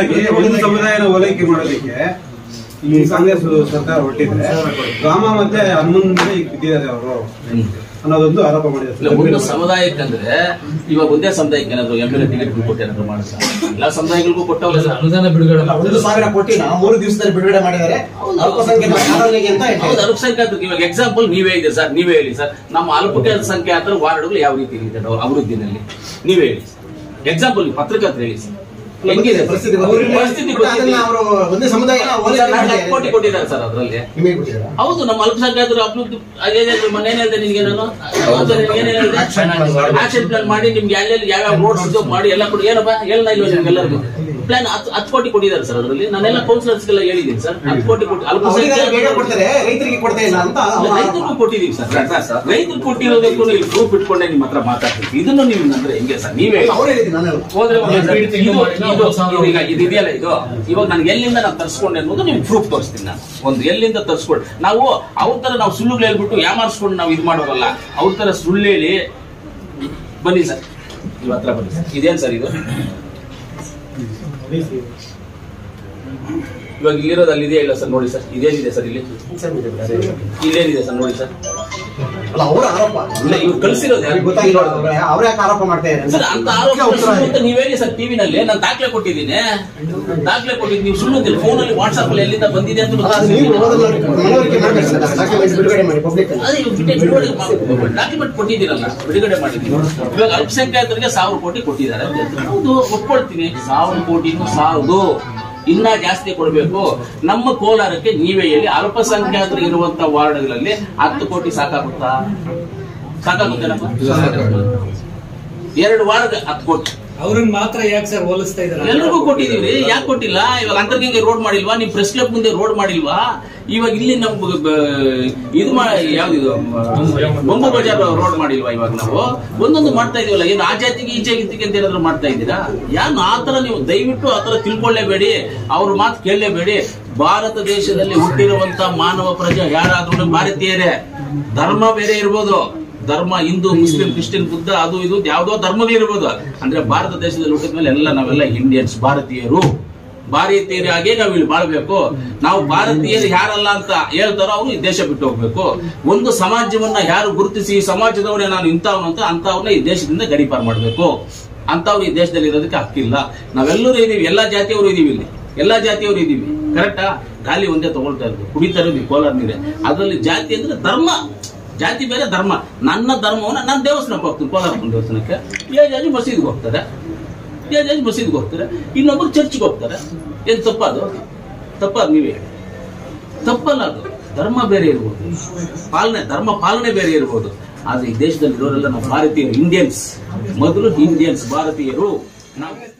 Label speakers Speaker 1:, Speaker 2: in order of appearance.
Speaker 1: ಹೀಗಾಗಿ ಒಂದು ಸಮುದಾಯನ ಓಲೈಕೆ ಮಾಡೋದಕ್ಕೆ ಈ ಕಾಂಗ್ರೆಸ್ ಸರ್ಕಾರ ಹೊರಟಿದ್ರೆ ರಾಮ ಮತ್ತೆ ಹನುಮಂತ ಬಿದ್ದಿದ್ದಾರೆ ಅವರು ಅನ್ನೋದೊಂದು ಆರೋಪ ಮಾಡಿದ್ದಾರೆ.
Speaker 2: ಒಂದು ಸಮುದಾಯಕ್ಕಂದ್ರೆ ಇವಾಗ ಒಂದೇ ಸಮುದಾಯಕ್ಕೆ ಏನಾದ್ರು MLA ಟಿಕೆಟ್ ಕೊಟ್ಟು ಏನಾದ್ರು ಮಾಡ್ತಾರೆ? ಎಲ್ಲಾ ಸಮುದಾಯಗಳಿಗೂ ಕೊಟ್ಟವಲ್ಲ ಅನುದಾನ ಬಿಡುಗಡೆ
Speaker 3: 1,000 ಕೋಟಿ 3 ದಿವಸದಲ್ಲಿ ಬಿಡುಗಡೆ ಮಾಡಿದ್ದಾರೆ.
Speaker 2: ಅಲ್ಪಸಂಖ್ಯಾತರಿಗೆ ಇವಾಗ ಎಕ್ಸಾಂಪಲ್ ನೀವೇ ಇದೆ ಸರ್, ನೀವೇ ಹೇಳಿ ಸರ್, ನಮ್ಮ ಅಲ್ಪಸಂಖ್ಯಾತರ ವಾರ್ಡ್ಗಳು ಯಾವ ರೀತಿ ಇದೆ ಅಭಿವೃದ್ಧಿನಲ್ಲಿ ನೀವೇ ಹೇಳಿ ಎಕ್ಸಾಂಪಲ್ ಪತ್ರಕರ್ತರು ಹೇಳಿ ಸರ್. ಹೆಂಗಿದೆ ಪರಿಸ್ಥಿತಿ?
Speaker 3: ಒಂದೇ ಸಮುದಾಯ
Speaker 2: ಕೋಟಿ ಕೊಟ್ಟಿದ್ದಾರೆ ಸರ್ ಅದರಲ್ಲಿ. ಹೌದು, ನಮ್ಮ ಅಲ್ಪಸಂಖ್ಯಾತರು ಅಭಿವೃದ್ಧಿ ಮನೇನು ಹೇಳಿದೆ ನಿನ್ಗೆ ನಾನು ಆಕ್ಷನ್ ಪ್ಲಾನ್ ಮಾಡಿ ನಿಮ್ಗೆ ಎಲ್ಲೆಲ್ಲಿ ಯಾವ್ಯಾವ ರೋಡ್ಸ್ ಮಾಡಿ ಎಲ್ಲ ಕೊಡಿ ಏನಪ್ಪ ಹೇಳ ಇಲ್ಲ ನಿಮ್ಗೆಲ್ಲರಿಗೂ ಪ್ಲಾನ್ 10 ಕೋಟಿ ಕೊಟ್ಟಿದ್ದಾರೆ ಸರ್ ಅದರಲ್ಲಿ. ನಾನೆಲ್ಲ ಕೌನ್ಸಿಲರ್ಸ್ಗೆಲ್ಲ ಹೇಳಿದ್ದೀನಿ ಸರ್ 10 ಕೋಟಿ ಕೊಟ್ಟು ಅಲ್ಪಸಂಖ್ಯಾತರಿಗೆ ರೈತರಿಗೂ ಕೊಟ್ಟಿದ್ದೀವಿ ಸರ್. ರೈತರು ಕೊಟ್ಟಿರೋದಕ್ಕೂ ನೀವು ಪ್ರೂಫ್ ಇಟ್ಕೊಂಡೆ ನಿಮ್ಮ ಹತ್ರ ಮಾತಾಡ್ತೀವಿ. ಇದನ್ನು ನೀವು ಅಂದ್ರೆ ಹೆಂಗೆ ಸರ್ ನೀವೇ ಹೋದ್ರೆ ಇದೆಯಲ್ಲ ಇದು ಇವಾಗ ನಾನು ಎಲ್ಲಿಂದ ನಾನು ತರಿಸ್ಕೊಂಡೆ ಅನ್ನೋದು ನಿಮ್ಗೆ ಪ್ರೂಫ್ ತೋರಿಸ್ತೀನಿ. ನಾನು ಒಂದು ಎಲ್ಲಿಂದ ತರಿಸ್ಕೊಂಡು ನಾವು ಅವ್ರ ತರ ನಾವು ಸುಳ್ಳುಗಳು ಹೇಳ್ಬಿಟ್ಟು ಯಾಮಾರಿಸ್ಕೊಂಡು ನಾವು ಇದು ಮಾಡೋರಲ್ಲ. ಅವ್ರ ತರ ಸುಳ್ಳು ಹೇಳಿ ಬನ್ನಿ ಸರ್ ಇವ್ ಹತ್ರ ಬನ್ನಿ ಸರ್. ಇದೇನ್ ಸರ್ ಇದು ಇವಾಗ ಇಲ್ಲಿರೋದು ಅಲ್ಲಿ ಇದೆಯಾ ಇಲ್ಲ ಸರ್ ನೋಡಿ ಸರ್. ಇದೇನಿದೆ ಸರ್ ಇಲ್ಲಿ ಇಲ್ಲೇನಿದೆ ಸರ್ ನೋಡಿ ಸರ್.
Speaker 3: ಅವರ ಆರೋಪ
Speaker 2: ಇವ್ರು ಕಳ್ಸಿರೋದು
Speaker 3: ಅವ್ರ ಯಾಕೆ ಆರೋಪ ಮಾಡ್ತಾ ಇದ್ದಾರೆ
Speaker 2: ಸರ್ ಅಂತ ಆರೋಪ ನೀವೇಳಿ ಸರ್. ಟಿವಿನಲ್ಲಿ ನಾನು ದಾಖಲೆ ಕೊಟ್ಟಿದ್ದೀನಿ ನೀವು ಸುಳ್ಳು ಫೋನ್ ಅಲ್ಲಿ ವಾಟ್ಸ್ಆಪ್ ಅಲ್ಲಿ ಎಲ್ಲಿಂದ ಬಂದಿದೆ ಅಂತ ಡಾಕ್ಯುಮೆಂಟ್ ಕೊಟ್ಟಿದ್ದೀರಲ್ಲ ಬಿಡುಗಡೆ ಮಾಡಿದ್ದೀವಿ. ಇವಾಗ ಅಲ್ಪಸಂಖ್ಯಾತರಿಗೆ 1,000 ಕೋಟಿ ಕೊಟ್ಟಿದ್ದಾರೆ. ಹೌದು ಒಪ್ಕೊಳ್ತೀನಿ, 1,000 ಕೋಟಿನೂ ಸಾಲದು, ಇನ್ನ ಜಾಸ್ತಿ ಕೊಡ್ಬೇಕು. ನಮ್ಮ ಕೋಲಾರಕ್ಕೆ ನೀವೇ ಹೇಳಿ ಅಲ್ಪಸಂಖ್ಯಾತರು ಇರುವಂತ ವಾರ್ಡ್ಗಳಲ್ಲಿ 10 ಕೋಟಿ ಸಾಕಾಗುತ್ತಾ? ಸಾಕಾಗುತ್ತೇನಪ್ಪ? 2 ವಾರ್ಡ್ 10 ಕೋಟಿ
Speaker 4: ಅವ್ರನ್ನ ಮಾತ್ರ ಯಾಕೆ ಸರ್ ಹೋಲಿಸ್ತಾ ಇದ್ದಾರೆ?
Speaker 2: ಎಲ್ರಿಗೂ ಕೊಟ್ಟಿದೀವಿ, ಯಾಕೆ ಕೊಟ್ಟಿಲ್ಲ? ಇವಾಗ ಅಂತರ್ಗಂಗೆ ರೋಡ್ ಮಾಡಿಲ್ವಾ? ನಿಮ್ ಪ್ರೆಸ್ ಕ್ಲಬ್ ಮುಂದೆ ರೋಡ್ ಮಾಡಿಲ್ವಾ? ಇವಾಗ ಇಲ್ಲಿ ನಮ್ ಇದು ಯಾವ್ದು ಬೊಂಬ ಬಜಾರ್ ರೋಡ್ ಮಾಡಿಲ್ವಾ? ಇವಾಗ ನಾವು ಒಂದೊಂದು ಮಾಡ್ತಾ ಇದೀವಲ್ಲ. ಏನು ಆ ಜಾತಿಗೆ ಈ ಜಾತಿಗೆ ಅಂತ ಏನಾದ್ರು ಮಾಡ್ತಾ ಇದ್ದೀರಾ? ಯಾರು ಆತರ ನೀವು ದಯವಿಟ್ಟು ಆತರ ತಿಳ್ಕೊಳ್ಳೇಬೇಡಿ, ಅವ್ರ ಮಾತು ಕೇಳಲೇಬೇಡಿ. ಭಾರತ ದೇಶದಲ್ಲಿ ಹುಟ್ಟಿರುವಂತ ಮಾನವ ಪ್ರಜೆ ಯಾರಾದ್ರೂ ಭಾರತೀಯರೇ. ಧರ್ಮ ಬೇರೆ ಇರ್ಬೋದು, ಧರ್ಮ ಹಿಂದೂ ಮುಸ್ಲಿಂ ಕ್ರಿಶ್ಚಿಯನ್ ಬುದ್ಧ ಅದು ಇದು ಯಾವ್ದೋ ಧರ್ಮಗಳಿರ್ಬೋದು. ಅಂದ್ರೆ ಭಾರತ ದೇಶದಲ್ಲಿ ಹುಟ್ಟಿದ ಮೇಲೆ ನಾವೆಲ್ಲ ಇಂಡಿಯನ್ಸ್, ಭಾರತೀಯರಾಗೆ ನಾವು ಇಲ್ಲಿ ಬಾಳ್ಬೇಕು. ನಾವು ಭಾರತೀಯರು ಯಾರಲ್ಲ ಅಂತ ಹೇಳ್ತಾರೋ ಅವ್ರು ಈ ದೇಶ ಬಿಟ್ಟು ಹೋಗ್ಬೇಕು. ಒಂದು ಸಮಾಜವನ್ನ ಯಾರು ಗುರುತಿಸಿ ಈ ಸಮಾಜದವರೇ ನಾನು ಇಂಥವ್ನು ಅಂತ ಅಂತವ್ರನ್ನ ಈ ದೇಶದಿಂದ ಗಡೀಪಾರು ಮಾಡ್ಬೇಕು. ಅಂತವ್ರು ಈ ದೇಶದಲ್ಲಿ ಇರೋದಕ್ಕೆ ಹಕ್ಕಿಲ್ಲ. ನಾವೆಲ್ಲರೂ ಇದೀವಿ, ಎಲ್ಲಾ ಜಾತಿಯವರು ಇದೀವಿ, ಇಲ್ಲಿ ಎಲ್ಲಾ ಜಾತಿಯವರು ಇದೀವಿ. ಕರೆಕ್ಟಾ? ಗಾಲಿ ಒಂದೇ ತಗೊಳ್ತಾ ಇರೋದು, ಕುಡಿತಾ ಇರೋದು ಕೋಲಾರ ನೀರೇ. ಅದರಲ್ಲಿ ಜಾತಿ ಅಂದ್ರೆ ಧರ್ಮ, ಜಾತಿ ಬೇರೆ ಧರ್ಮ. ನನ್ನ ಧರ್ಮವನ್ನ ನಾನು ದೇವಸ್ಥಾನಕ್ಕೆ ಹೋಗ್ತೀನಿ, ಕೋಲಾರಪ್ಪನ ದೇವಸ್ಥಾನಕ್ಕೆ. ಏಜಾಜಿ ಮಸೀದ್ಗೆ ಹೋಗ್ತಾರೆ, ಇನ್ನೊಬ್ರು ಚರ್ಚ್ಗೆ ಹೋಗ್ತಾರೆ. ಏನ್ ತಪ್ಪದು? ತಪ್ಪಾದ ನೀವೇ ಹೇಳಿ. ತಪ್ಪಲ್ಲ ಅದು. ಧರ್ಮ ಬೇರೆ ಇರ್ಬೋದು, ಧರ್ಮ ಪಾಲನೆ ಬೇರೆ ಇರ್ಬೋದು. ಆದ್ರೆ ಈ ದೇಶದಲ್ಲಿ ಇರೋರೆಲ್ಲ ನಾವು ಭಾರತೀಯರು, ಇಂಡಿಯನ್ಸ್. ಮೊದಲು ಇಂಡಿಯನ್ಸ್ ಭಾರತೀಯರು ನಾವು.